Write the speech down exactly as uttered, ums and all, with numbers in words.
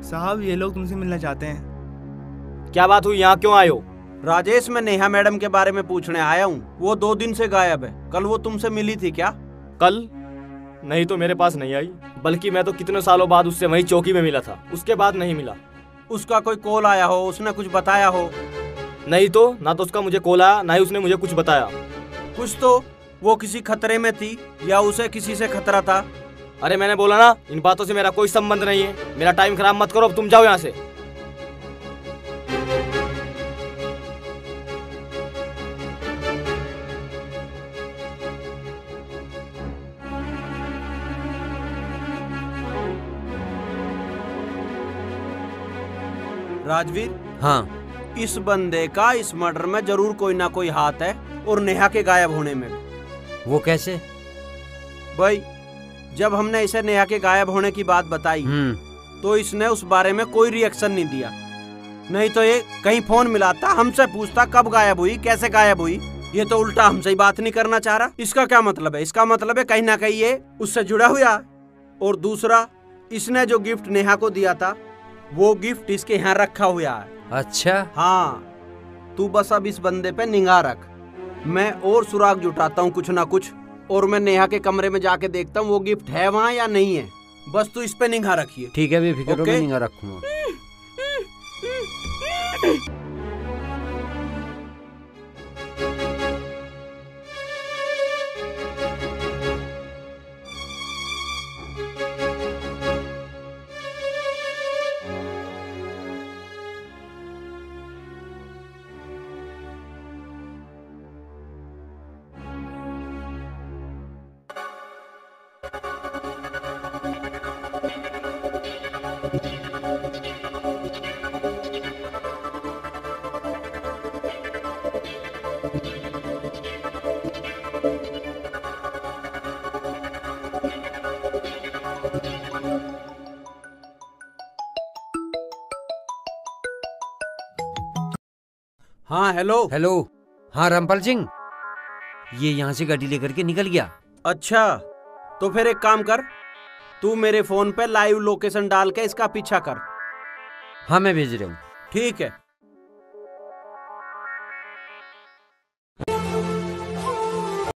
साहब ये लोग तुमसे मिलना चाहते हैं। क्या बात हुई, यहाँ क्यों आए हो? राजेश, मैं नेहा मैडम के बारे में पूछने आया हूँ। वो दो दिन से गायब है। कल वो तुमसे मिली थी क्या? कल? नहीं तो मेरे पास नहीं आई, बल्कि मैं तो कितने सालों बाद उससे वही चौकी में मिला था, उसके बाद नहीं मिला। उसका कोई कॉल आया हो, उसने कुछ बताया हो? नहीं तो, ना तो उसका मुझे कॉल आया, ना ही उसने मुझे कुछ बताया। कुछ तो वो किसी खतरे में थी या उसे किसी से खतरा था? अरे मैंने बोला ना, इन बातों से मेरा कोई संबंध नहीं है। मेरा टाइम खराब मत करो, अब तुम जाओ यहाँ से। राजवीर, हाँ, इस बंदे का इस मर्डर में जरूर कोई ना कोई हाथ है, और नेहा के गायब होने में भी। वो कैसे? भाई, जब हमने इसे नेहा के गायब होने की बात बताई तो इसने उस बारे में कोई रिएक्शन नहीं दिया। नहीं तो ये कहीं फोन मिलाता, हमसे पूछता कब गायब हुई, कैसे गायब हुई। ये तो उल्टा हमसे ही बात नहीं करना चाह रहा। इसका क्या मतलब है? इसका मतलब है कहीं ना कहीं ये उससे जुड़ा हुआ। और दूसरा, इसने जो गिफ्ट नेहा को दिया था वो गिफ्ट इसके यहाँ रखा हुआ है। अच्छा, हाँ, तू बस अब इस बंदे पे निगाह रख। मैं और सुराग जुटाता हूँ कुछ ना कुछ, और मैं नेहा के कमरे में जाके देखता हूँ वो गिफ्ट है वहाँ या नहीं है। बस तू इस पे निगाह रखिए। ठीक है, बेफिक्र रहो, मैं निगाह रखूंगा। हाँ, हेलो हेलो। हाँ रामपाल सिंह, ये यहाँ से गाड़ी लेकर के निकल गया। अच्छा, तो फिर एक काम कर, तू मेरे फोन पे लाइव लोकेशन डाल के इसका पीछा कर। हाँ, मैं भेज रहा हूँ। ठीक है।